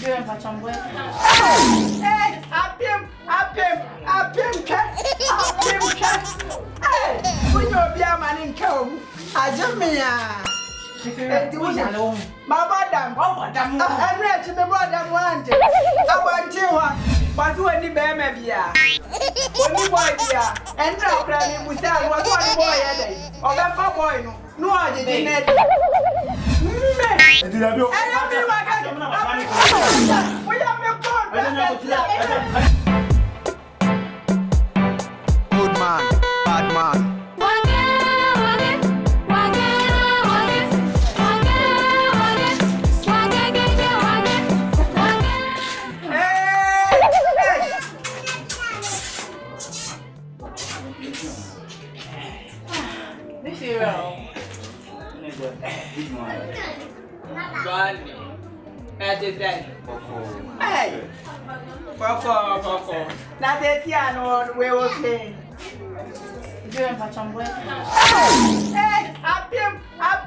doing for some boy? Hey, apim. Hey, when you be a man in Come, I just me. My madam, I'm ready to be more than one. I want you, but when the bear may be a when you boy here, and now planning with that was one boy a day, or that for boy, no, I didn't. Oldman, bad man. This is real. Hey, Coco. Now that's the way we're saying. Doing for some boy. Hey, apim.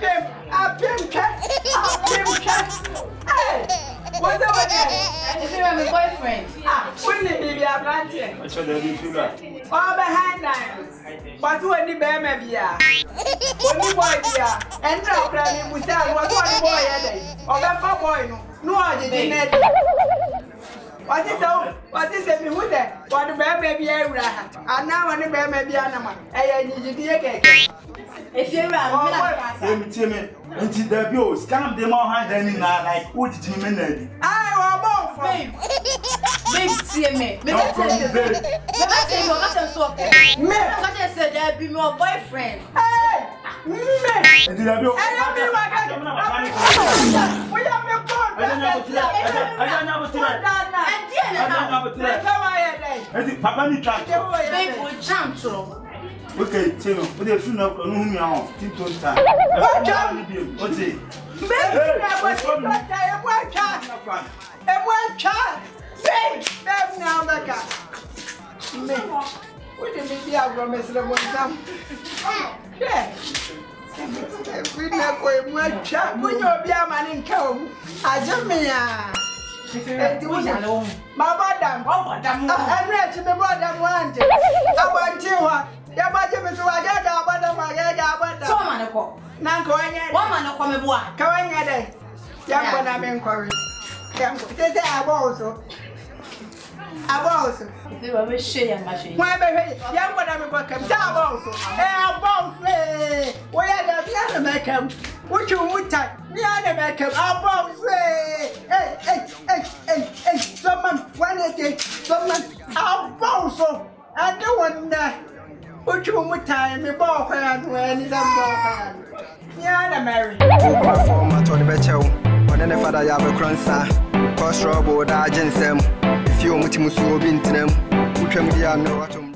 Hey, what's over there? Is it my boyfriend? Wouldn't it be a plantain? What's the All behind that. But when the bear may be a when the boy here, and now planning with that was one boy a day, or that for boy, no, I didn't. What is it? Who there? What the bear may be a rat, and now when the bear may be an animal, I need to be a cake. If you're around, Timmy, and the bills can't be more high than in like who did you mean? I want for babe, see me. I said there'd be more boyfriend. Hey, And did I do? Papa, you can't. Babe, we jump to. Okay, Tim, but if you know, me on, keep on time. What's it? We didn't be out from Mr. One time. Yeah. We never go in chat. When you're a man in Come, I just me. My madam, I'm ready to be more than one. I want you. Yeah, but you miss what I got about So, man, go. Now going in. One man, come and walk. Going at it. Young one, I'm inquiring. They have also. I've also. If you were share machine. Why, baby? Young one, I'm welcome. I've also. I'm both. Why are the other make him? What you would take? The other make him. I'm both. Hey, someone, one day, someone, I'm both. I don't want that. What you would time me ball fan when it's a ball fan. Yeah, married. I told the better. When the father have a crunch, cross trouble, that ginsem. If you want to move into them, we can be a no.